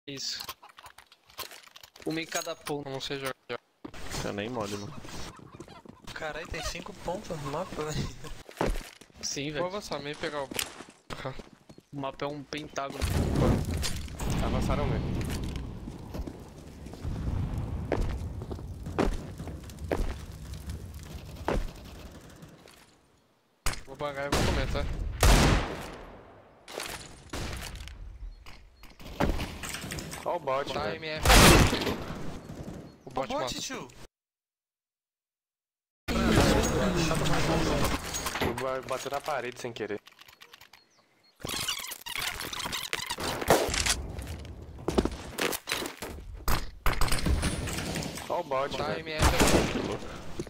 Isso. Uma em cada ponto, não sei jogar. Eu nem molho, mano. Caralho, tem 5 pontos no mapa, velho. Sim, Vou velho. avançar, meio pegar o... O mapa é um pentágono. Avançaram mesmo. Vou bangar e vou comer, tá? Ó o bot, Tá, velho. MF. O bot Bot, mata. tio! Bateu na parede sem querer. Ó o bot, Tá, velho. MF.